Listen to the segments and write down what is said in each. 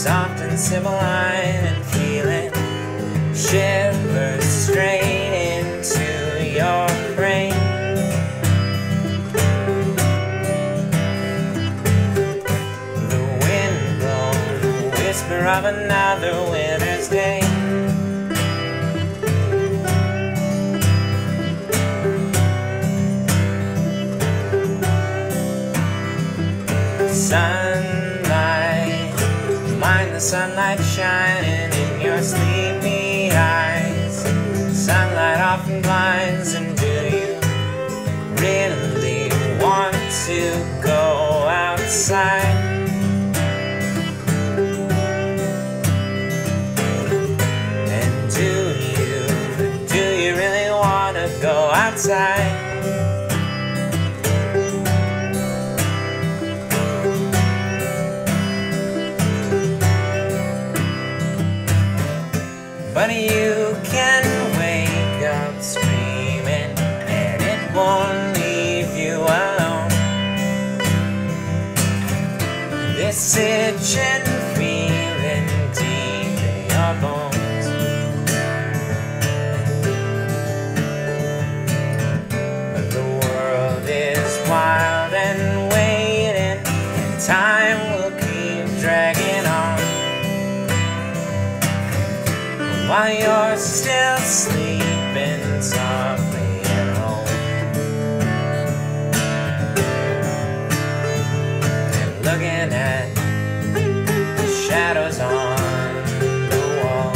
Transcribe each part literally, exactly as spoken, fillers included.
soft and sibylline and feeling shivers straight into your brain. The wind blown, the whisper of another winter's day. Sunlight, mind the sunlight shining in your sleepy eyes. Sunlight often blinds, and do you really want to go outside? And do you, do you really want to go outside? But you can wake up screaming, and it won't leave you alone. This itching feeling deep in your bones. The world is wild and waiting, and time will keep dragging on. While you're still sleeping softly at home, and looking at the shadows on the wall.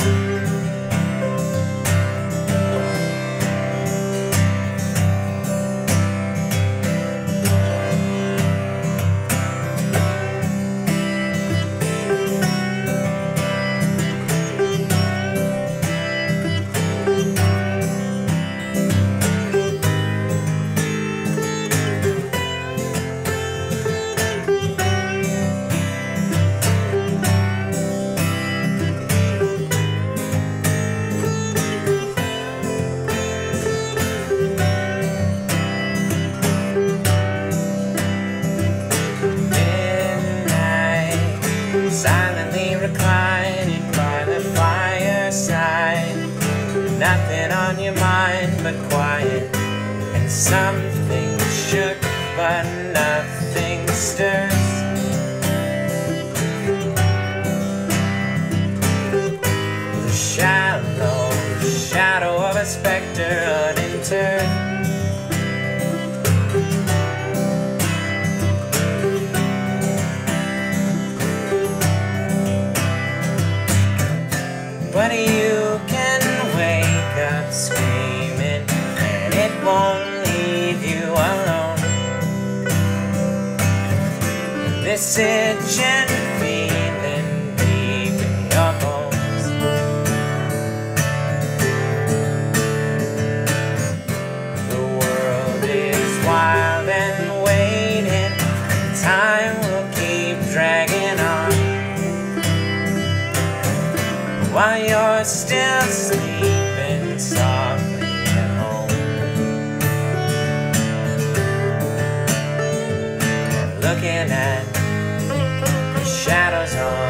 Silently reclining by the fireside, nothing on your mind but quiet, and something shook but nothing stirs. The shallow shadow of a specter uninterred. But you can wake up screaming, and it won't leave you alone. This itching feeling deep in your bones. The world is wild and waiting, and time will keep dragging on. While you're still sleeping softly at home, looking at the shadows on